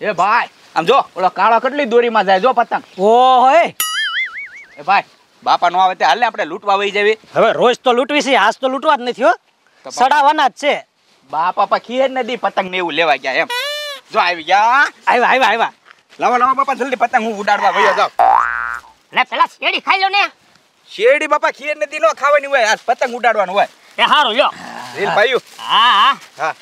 એ ભાઈ આમ જો ઓલો કાળો કેટલી દોરીમાં જાય જો પતંગ. ઓહો એ ભાઈ બાપા નો આવે તે હાલે આપણે લૂંટવા વઈ જાવી. હવે રોજ તો લૂંટવી છે, આજ તો લૂંટવા જ નથી હો, સડાવાના જ છે. બાપા પા ખીર નદી પતંગ ને એવું લેવા ગયા એમ. જો આવી ગયા. આવ્યા. લાવો બાપા જલ્દી પતંગ હું ઉડાડવા વયો જાવ. લે પેલા શેરડી ખાઈ લો ને. શેરડી બાપા ખીર નદી નો ખાવાની હોય, આજ પતંગ ઉડાડવાનું હોય. એ હારું લ્યો. રીલ ભાઈઓ. હા.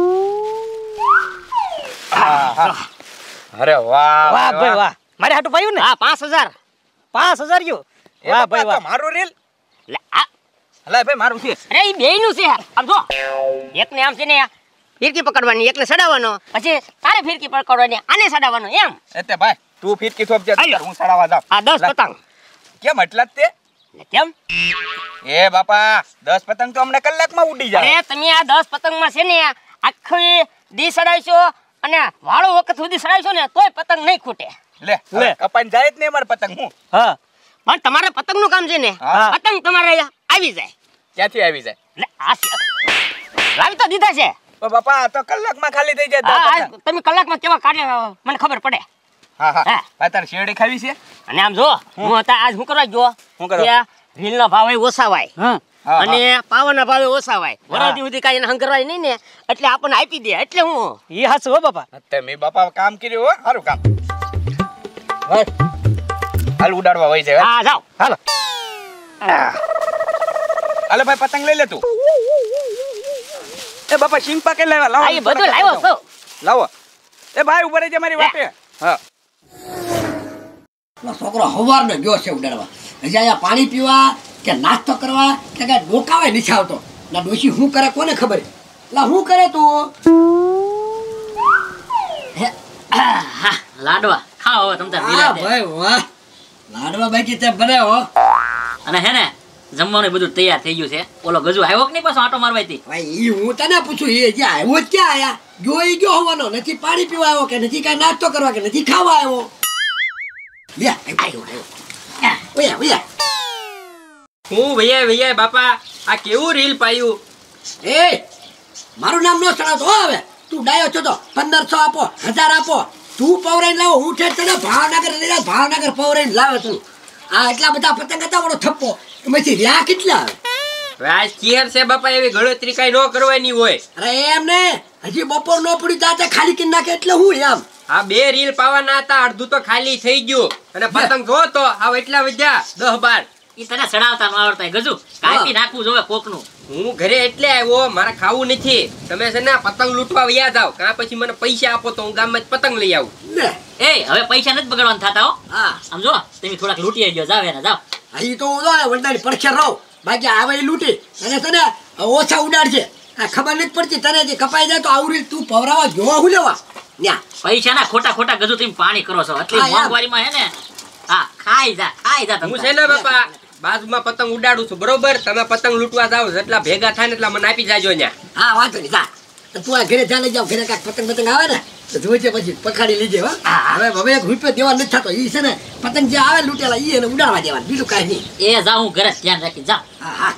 અરે વાહ વાહ ભાઈ વાહ, મારે હાટું પાયું ને. હા 5000. 5000 ગયો. વાહ ભાઈ વાહ. મારું રીલ. લે આ હલા ભાઈ મારું છે. અરે ઈ બેયનું છે. આમ જો એકને આમ છે ને ફિરકી પકડવાની, એકને સડાવવાનો, પછી તારે ફિરકી પકડવાની, આને સડાવવાનો એમ. એટલે ભાઈ તું ફિરકી થોપ જે હું સડાવા જાવ. આ 10 પતંગ. કેમ એટલા જ તે? કેમ? એ બાપા 10 પતંગ તો અમને કલાકમાં ઉડી જાય. અરે તમે આ 10 પતંગમાં છે ને આખી દી સડાવશો અને વાળો વખત સુધી સડાવશો ને તોય પતંગ નહીં ખૂટે. લે કપાઈને જાય જ નહીં અમારે પતંગ. હું હા પણ તમારે પતંગનું કામ છે ને, પતંગ તમારે આવી જાય. ક્યાંથી આવી જાય? લે આ લાવી તો દીધા છે. બાપા તો કલાકમાં ખાલી થઈ જાય. હા તમે કલાકમાં કેવા કાઢે મને ખબર પડે. હા ભાઈ તારે શેરડી ખાવી છે? અને આમ જો હું હતા આજ હું કરવા ગયો, રીલનો ભાવ ઓછાવાય અને પાવાના ભાવે ઓછાવાય, વરાદી સુધી કાંઈ એને હંગરવાય નહીં ને, એટલે આપણને આપી દે. એટલે હું ઈ હાચું હો બાપા. તમે બાપા કામ કર્યું હો, સારું કામ. હાલ ઉડાડવા વઈ જાય. હા જાઓ હાલો. હાલે ભાઈ પતંગ લઈ લે તું. એ બાપા સિંગ પાકે લાવ્યા. લાવો આ બધું લાવ્યો છો. લાવો. એ ભાઈ ઉભા રહેજે મારી વાટે. હા છોકરો હવારનો ગયો છે ઉડાડવા. હજી અહીંયા પાણી પીવા કે નાસ્તો કરવા કે કઈ ડોકાવાય નથી આવતો. ના ડોશી શું કરે કોને ખબર? લા શું કરે તું? લાડવા ખાઓ હવે તમ તાર હા ભાઈ વાહ, લાડવા બાકી તે બનાવો. અને હે ને જમવાનું બધું તૈયાર થઈ ગયું છે. ઓલો ગજુ આવ્યો કે નહીં પાછો આટો મારવા થી? ભાઈ ઈ હું તને પૂછું, એ જે આવ્યો જ ક્યાં આયા? જોઈ ગયો હોવાનો નથી, પાણી પીવા આવ્યો કે નથી, કઈ નાસ્તો કરવા કે નથી ખાવા આવ્યો? લે આવ્યો ઓયા હું ભૈયા બાપા આ કેવું રીલ પાયું. એ મારું નામ નો સડાતો હવે. તું ડાયો છો તો 1500 આપો, 1000 આપો. તું પવરાઈને લાવો, હું છે તને ભાવનગર લઈ જાવ, ભાવનગર પવરાઈને લાવે તું. આ એટલા બધા પતંગ હતા વડો થપ્પો, એમાંથી રહ્યા કેટલા આવે? આજ કેર છે બાપા, એવી ગણતરી કઈ ન કરવાની હોય. અરે એમ ને હજી બપોર નો પડી જાતે ખાલી કરી નાખે એટલે હું એમ. આ 2 રીલ પાવાના હતા, અડધું તો ખાલી થઈ ગયું. અને પતંગ જો તો આવ એટલા વધ્યા 10-12. ઈ તને સડાવતા ન આવડતા ગજુ, કાપી નાખવું જોવે કોકનું. હું ઘરે એટલે આવ્યો, મારે ખાવું નથી. તમે છે ને પતંગ લૂંટવા વયા જાવ, કાં પછી મને પૈસા આપો તો હું ગામમાં જ પતંગ લઈ આવું. એ હવે પૈસા નથી બગાડવાના થતા હો. હા આમ જો તમે થોડાક લૂંટી આવજો, જાવ એને જાવ. અહીં તો હું વંડાની પડખે રહું, બાકી આવે એ લૂંટી અને તને ઓછા ઉડાડશે. આ ખબર નથી પડતી તને, જે કપાઈ જાય તો આવરી તું પવરાવા જોવા હું લેવા ન્યા. પૈસા ના ખોટા ગજુ તમે પાણી કરો છો એટલી મોંઘવારીમાં હે ને. હા ખાઈ જા હું છે ને બાપા બાજુમાં પતંગ ઉડાડું છું, બરોબર? તમે પતંગ લૂંટવા જાવ, જેટલા ભેગા થાય ને એટલા મને આપી જાજો ન્યા. હા વાંધો નહીં, જા તું આ ઘરે જા લઈ જાવ. ઘરે કાંઈક પતંગ આવે ને તો જોઈજે પછી પખાડી લીજે. હવે 1 રૂપિયો દેવા નથી થતો. ઈ છે ને પતંગ જે આવે લૂંટેલા ઈ એને ઉડાડવા દેવા, બીજું કાંઈ નહીં. એ જા હું ઘરે ધ્યાન રાખી જા. હા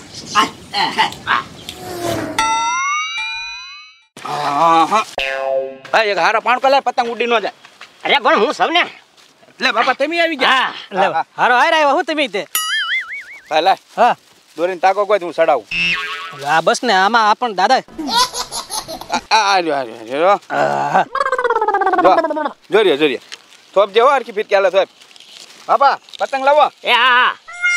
એક હારો પાણકો લે, પતંગ ઉડી ન જાય. અરે પણ હું સૌને લે બાપા તમે આવી ગયા. લે હારો હાર આવ્યા હું તમે તે. હા લે હા દોરીને તાકો કોઈ હું સડાવું. આ બસ ને આમાં આપણ દાદા જોરિયો થોપ જેવો હરકી ફીટ ચાલે થોપ. બાપા પતંગ લાવો. એ હા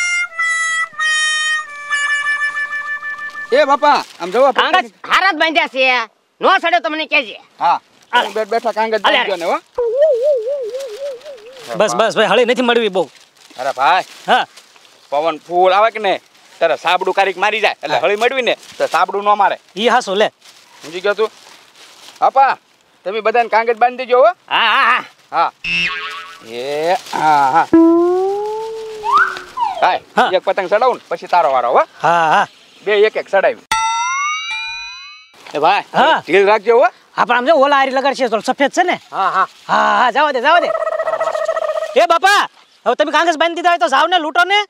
એ બાપા આમ જોવો. કાંગજ હારા જ બાંધ્યા છે, નો સડે તો મને કહેજે. હા બેઠા કાંગજ બાંધ્યો ને હો. બસ ભાઈ હળી નથી મળવી બહુ. અરે ભાઈ હા પવન ફૂલ આવે કે ને ત્યારે સાબડું કારીક મારી જાય, એટલે હળી મળવી ને તો સાબડું ન મારે. ઈ હાસો લે. સમજી ગયો તું? બાપા તમે બધાને કાંગજ બાંધી દેજો હો. હા એ હા એક પતંગ ચડાવું ને પછી તારો વારો હો. હા 2 એક ચડાવ્યું. એ ભાઈ હા ઢીલ રાખજો હો. આપણે આમ જો ઓલા હારી લગાડશે તો સફેદ છે ને. હા જાવ દે એ બાપા હવે તમે કાંગજ બાંધી દીધા હોય તો જાવ ને લૂંટો ને.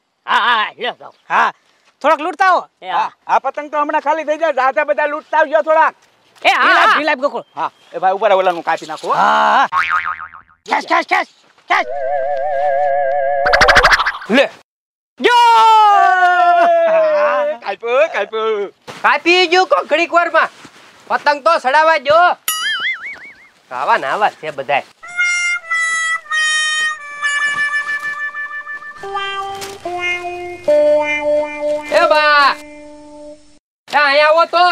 હા થોડાક લૂંટતા હો. આ પતંગ તો હમણાં ખાલી થઈ જાય, રાજા બધા લૂંટતા આવજો થોડાક. એ હા હા. ઢીલાપ ગોકુળ. હા એ ભાઈ ઉપર ઓલાનું કાપી નાખો હો. હા ખેંચ ખેંચ ખેંચ ખેંચ. લે જો કાપ્યો કાપી ગયું કો ઘડીક વારમાં પતંગ તો સડાવા જો આવા ને આવા છે બધાય એ બા અહીંયા આવો તો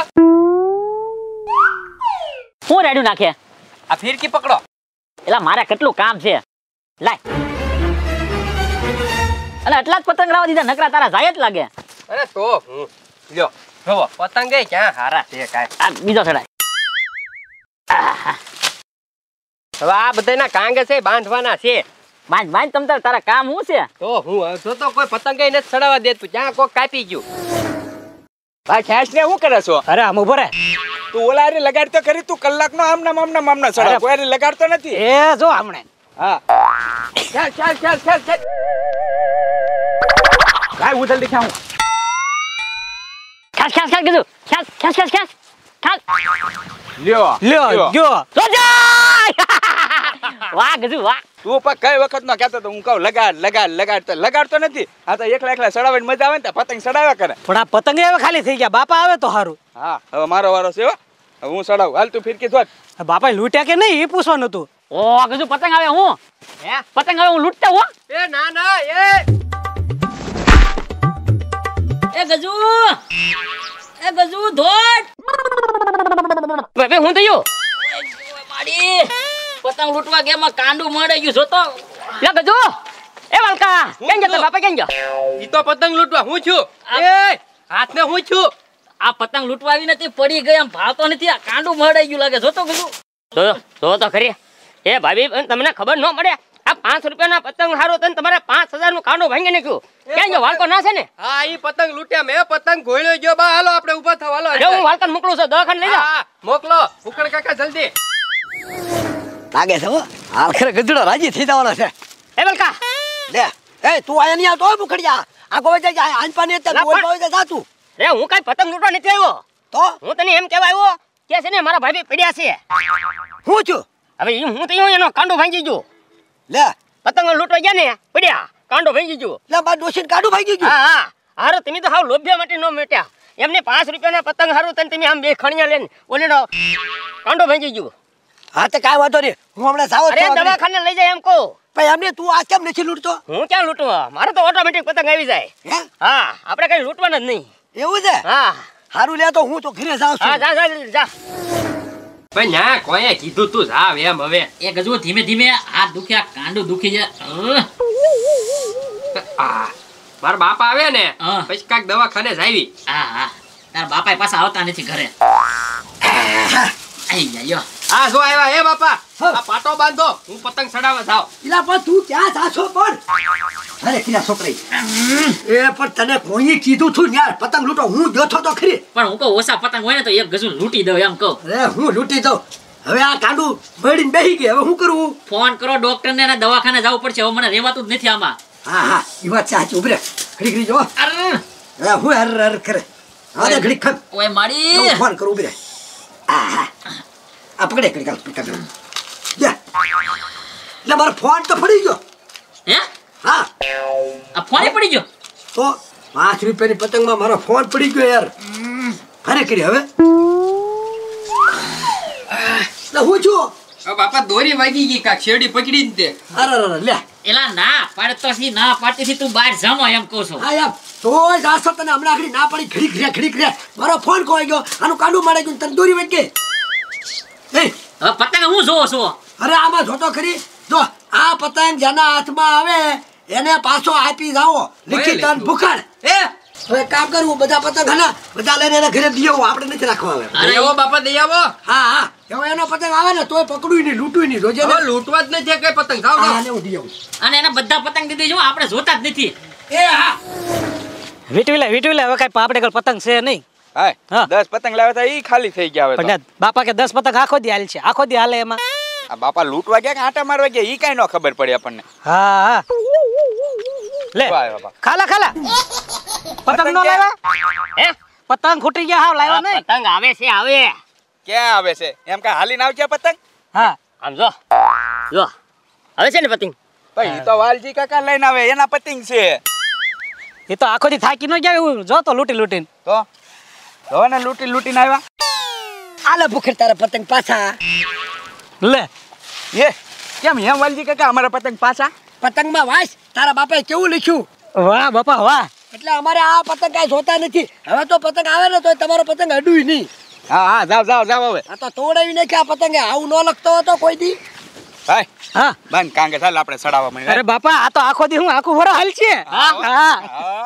હું રેડ્યું નાખે આ ફિરકી પકડો એલા મારે કેટલું કામ છે લાય અને એટલા જ પતંગ લાવવા દીધા નકરા તારા જાય જ લાગે અરે તો હું લ્યો જોવો પતંગ એ ક્યાં હારા છે કાંઈ આ બીજો ચડાય હવે આ બધાના કાંગે છે બાંધવાના છે બાંધ બાંધ તમ તારા કામ શું છે તો હું જો તો કોઈ પતંગ નથી સડાવા દેતું જ્યાં કોઈ કાપી ગયું ભાઈ ખેંચ ને શું કરે છો અરે આમ ઉભો રે. તું ઓલા હારે લગાડતો ખરી તું કલાકનો આમના સડા કોઈ હારે લગાડતો નથી એ જો હમણે હા ચાલ ભાઈ હું જલ્દી ખાઉં ખેંચ ખેંચ ખેંચ કીધું ખેંચ ખેંચ ખેંચ ખેંચ ખેંચ લ્યો લ્યો જો તો જા વાહ ગજુ વાહ તું પણ કઈ વખત નો કહેતો તો હું કહું લગાડતો નથી આ તો એકલા સડાવવાની મજા આવે ને તો પતંગ સડાવ્યા કરે પણ આ પતંગ હવે ખાલી થઈ ગયા બાપા આવે તો સારું. હા હવે મારો વારો છે હો હવે હું સડાવું હાલ તું ફિરકી ધોત બાપા લૂંટ્યા કે નહીં એ પૂછવાનું હતું. ઓ ગજુ પતંગ આવે હું હે પતંગ આવે હું લૂંટતા હો એ ના એ ગજુ ધોટ હવે હું થયું માડી પતંગ લૂંટવા ગેમાં કાંડું મળે ગયું જોતો લે ગજુ એ વાલકા કેમ જતો બાપા કેમ ગયો ઈ તો પતંગ લૂંટવા હું છું એ હાથને હું છું આ પતંગ લૂંટવા આવી નથી પડી ગઈ આમ ભાવતો નથી આ કાંડું મળે ગયું લાગે જોતો ગજુ જો તો ખરી એ ભાભી તમને ખબર ન પડે આ 5 રૂપિયાના પતંગ હારો તને તમારે 5000 નું કાંડો ભાંગી નાખ્યું કેમ જો વાલકો ના છે ને હા ઈ પતંગ લૂંટ્યા મેં પતંગ ઘોળ્યો ગયો બા હાલો આપણે ઊભા થાવ હાલો જો હું વાલકન મોકલું છું દવાખાને લઈ જા હા મોકલો ઉકળ કાકા જલ્દી લાગે છે હો હાલ ખરે ગધડો રાજી થઈ જવાનો છે. એ વાલકા લે એ તું આયા નહીં આવતો મુખડિયા આ ગોવે જાય આંપાની અત્યારે બોલ બોલ જા તું રે હું કઈ પતંગ લૂંટવા નથી આવ્યો તો હું તને એમ કહેવા આવ્યો કે છે ને મારા ભાભી પડ્યા છે હું છું હવે ઈ હું તો એનો કાંડો ભાંગી ગયો લે પતંગ લૂંટવા ગયા ને પડ્યા કાંડો ભાંગી ગયો લે બા ડોસીન કાઢું ભાગી ગયું હા હા હારો તમે તો હાવ લોભ્યા માટે ન મેટ્યા એમને 5 રૂપિયાના પતંગ હારું તને તમે આમ બે ખણિયા લઈને ઓલેનો કાંડો ભાંગી ગયો હા તે કાંઈ વાંધો નહીં હું હમણાં સાવ અરે દવાખાને લઈ જાય એમ કહો ભાઈ અમને તું આ કેમ નથી લૂંટતો હું ક્યાં લૂંટવા મારે તો ઓટોમેટિક પતંગ આવી જાય હે હા આપણે કઈ લૂંટવાના જ નહીં એવું છે હા હારું લે તો હું તો ઘરે જાઉં હા છું જા જા ભાઈ ના કોઈએ કીધું તું જાવ એમ હવે એ ગજુ ધીમે ધીમે આ દુખ્યા કાંડું દુખી જાય આ મારા બાપા આવે ને હા. પછી કાક દવાખાને જ આવી હા હા તારા બાપા પાછા આવતા નથી ઘરે આઈ જાય આ જો આવ્યા હે બાપા આ પાટો બાંધો હું પતંગ સડાવવા જાવ ઇલા પણ તું ક્યાં જાશો પણ અરે કિલા છોકરી એ પણ તને કોઈ કીધું છું યાર પતંગ લૂંટો હું ગયો છો તો ખરી પણ હું કહું ઓછા પતંગ હોય ને તો એક ગજુ લૂંટી દઉં એમ કહું અરે હું લૂંટી દઉં હવે આ કાંડું બળીને બેહી ગઈ હવે હું કરું ફોન કરો ડોક્ટર ને દવાખાને જવું પડશે હવે મને રહેવાતું જ નથી આમાં હા હા ઈ વાત સાચી ઉભરે ઘડી ઘડી જો અર હવે હું હર કરે હવે ઘડી ખમ ઓય માડી હું ફોન કરું ઉભરે આ પકડે ઘડી કાલ પકડ લે લે મારો ફોન તો પડી ગયો હે હા આ ફોન પડી ગયો તો 5 રૂપિયાની પતંગમાં મારો ફોન પડી ગયો યાર ફરે કરી હવે લે હું છું આ બાપા દોરી વાગી ગઈ કાક શેરડી પકડી ને તે અરે લે એલા ના પાડતો થી ના પાડતી થી તું બહાર જમો એમ કહું છું હા યાર તો જાસો તને હમણાં આગળ ના પડી ઘડી ઘરે મારો ફોન ખોઈ ગયો આનું કાંડું મારે ગયું તને દોરી વઈ ગઈ એ હવે પતંગ હું જોવો છો અરે આમાં જોતો ખરી જો આ પતંગ જેના હાથમાં આવે એને પાછો આપી જાઓ લીખી તન ભૂખાડ એ હવે કામ કરવું બધા પતંગ હના બધા લઈને એના ઘરે દઈ આવો આપણે નથી રાખવા આવે અરે દઈ આવો બાપા દઈ આવો હા હા હવે એનો પતંગ આવે ને તોય પકડું નહીં લૂંટું નહીં રોજે હવે લૂંટવા જ નથી કઈ પતંગ જાવ હા જાવ ને હું દઈ આવું અને એના બધા પતંગ દીધી જો આપણે જોતા જ નથી એ હા વીટવી લે હવે કઈ પાપડે કલ પતંગ છે નહીં હા હા. 10 પતંગ લાવ્યા હતા ઈ ખાલી થઈ ગયા હવે તો. પણ બાપા કે 10 પતંગ આખો દી હાલ છે આખો દી હાલે એમાં આ બાપા લૂંટવા ગયા કે આટા મારવા ગયા ઈ કાઈ ન ખબર પડી આપણને હા હા લે વાહ બાપા ખાલા પતંગ નો લાવ્યા હે પતંગ ખૂટી ગયા હાવ લાવ્યા નહીં પતંગ આવે છે આવે ક્યાં આવે છે એમ કાંઈ હાલીને આવજે પતંગ. હા આમ જો જો હવે છે ને પતંગ ભાઈ ઈ તો વાલજી કાકા લઈને આવે એના પતંગ છે. એ તો આખો દી થાકી ન ગયા એવું જો તો લૂંટી લૂંટીને. તો જો ને લૂંટીને આવ્યા. આલે ભૂખર તારા પતંગ પાછા. લે એ કેમ એમ વાલજી કાકા અમારા પતંગ પાછા? પતંગમાં વાસ તારા બાપાએ કેવું લખ્યું વાહ બાપા વાહ. એટલે અમારે આ પતંગ કાંઈ જોતા નથી. હવે તો પતંગ આવે ને તો તમારો પતંગ અડુય નહીં. હા હા જાવ હવે. આ તો તોડાવી નાખ્યા આ પતંગે. આવું ન લખતો હતો કોઈ દી. ભાઈ હા બંધ કાંગે ચાલ આપણે સડાવવા માંડીએ. અરે બાપા આ તો આખો દી હું આખું વરા હાલ છે. હા હા.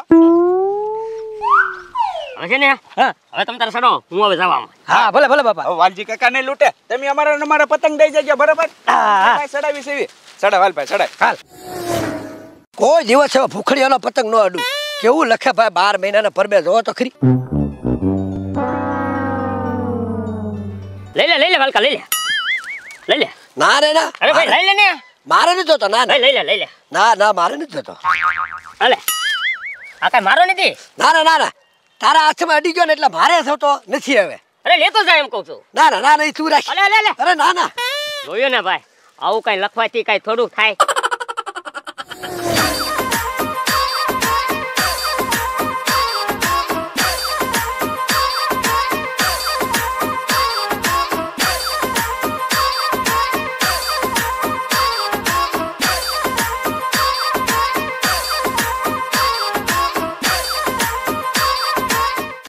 હવે છે ને હા હવે તમે તારે સડો હું હવે જવા હા ભલે ભલે બાપા. હવે વાલજી કાકા ને લૂંટે તમે અમારા પતંગ દઈ જજો બરાબર. હા. ભાઈ સડાવી સેવી સડાવ હાલ ભાઈ સડાવ હાલ કોઈ દિવસ એવો ભૂખડીયાનો પતંગ ન અડું. કેવું લખે ભાઈ 12 મહિનાના પરબે જોવો તો ખરી. લઈ લે વાલકા લઈ લે ના રે ના અરે ભાઈ લઈ લે ને મારે નથી જોતો. ના ના લઈ લે ના મારે નથી જોતો. અલે આ કઈ મારો નથી. ના તારા હાથમાં અડી ગયો ને એટલે મારે થતો નથી હવે. અરે લેતો જાય એમ કહું છું. ના તું રાખ. અલે અરે ના જોયો ને ભાઈ આવું કઈ લખવાથી કઈ થોડું થાય.